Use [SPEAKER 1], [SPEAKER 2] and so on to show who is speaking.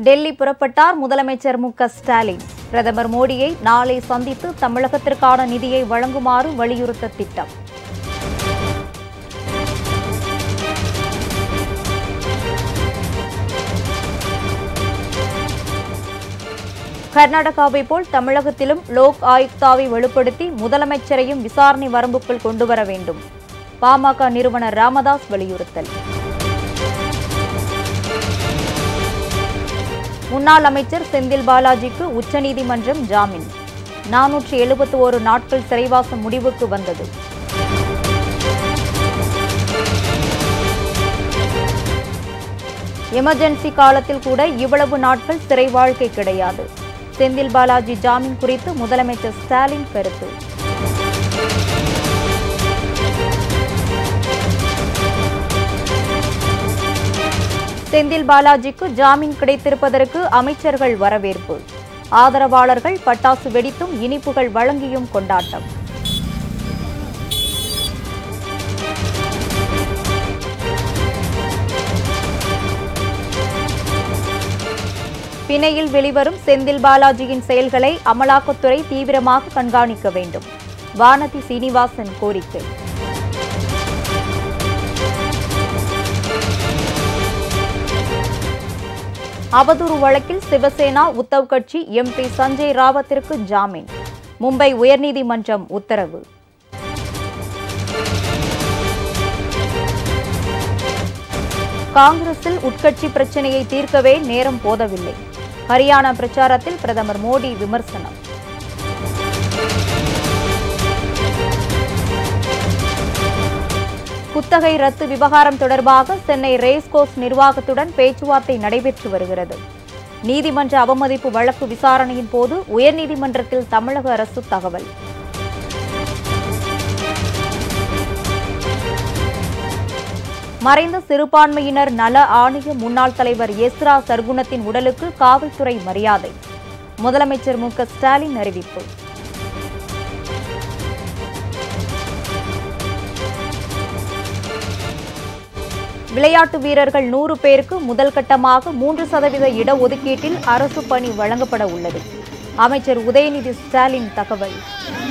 [SPEAKER 1] டெல்லி புறப்பட்டார் முதலமைச்சர் மு.க.ஸ்டாலின். பிரதமர் மோடியை நாளை சந்தித்து தமிழகத்திற்கான நிதியை வழங்குமாறு வலியுறுத்த திட்டம். கர்நாடகாவை போல் தமிழகத்திலும் லோக் ஆயுக்தாவை வலுப்படுத்தி முதலமைச்சரையும் விசாரணை வரம்புக்குள் கொண்டுவர வேண்டும். பாமக நிறுவனர் ராமதாஸ் வலியுறுத்தல். முன்னாள் அமைச்சர் செந்தில் பாலாஜிக்கு உச்சநீதிமன்றம் ஜாமீன். 471 நாட்கள் சிறைவாசம் முடிவுக்கு வந்தது. எமர்ஜென்சி காலத்தில் கூட இவ்வளவு நாட்கள் சிறை வாழ்க்கை கிடையாது. செந்தில் பாலாஜி ஜாமீன் குறித்து முதலமைச்சர் ஸ்டாலின் கருத்து. செந்தில் பாலாஜிக்கு ஜாமீன் கிடைத்திருப்பதற்கு அமைச்சர்கள் வரவேற்பு. ஆதரவாளர்கள் பட்டாசு வெடித்தும் இனிப்புகள் வழங்கியும் கொண்டாட்டம். பிணையில் வெளிவரும் செந்தில் பாலாஜியின் செயல்களை அமலாக்கத்துறை தீவிரமாக கண்காணிக்க வேண்டும். வானதி சீனிவாசன் கோரிக்கை. அவதூறு வழக்கில் சிவசேனா உத்தவ் கட்சி எம்பி சஞ்சய் ராவத்திற்கு ஜாமீன். மும்பை உயர்நீதிமன்றம் உத்தரவு. காங்கிரஸில் உட்கட்சி பிரச்சினையை தீர்க்கவே நேரம் போதவில்லை. ஹரியானா பிரச்சாரத்தில் பிரதமர் மோடி விமர்சனம். குத்தகை ரத்து விவகாரம் தொடர்பாக சென்னை ரேஸ்கோர்ஸ் நிர்வாகத்துடன் பேச்சுவார்த்தை நடைபெற்று வருகிறது. நீதிமன்ற அவமதிப்பு வழக்கு விசாரணையின் போது உயர்நீதிமன்றத்தில் தமிழக அரசு தகவல். மறைந்த சிறுபான்மையினர் நல ஆணைய முன்னாள் தலைவர் எஸ்ரா சர்குணத்தின் உடலுக்கு காவல்துறை மரியாதை. முதலமைச்சர் மு.க.ஸ்டாலின் அறிவிப்பு. விளையாட்டு வீரர்கள் 100 பேருக்கு முதல் கட்டமாக 3% இடஒதுக்கீட்டில் அரசு பணி வழங்கப்பட உள்ளது. அமைச்சர் உதயநிதி ஸ்டாலின் தகவல்.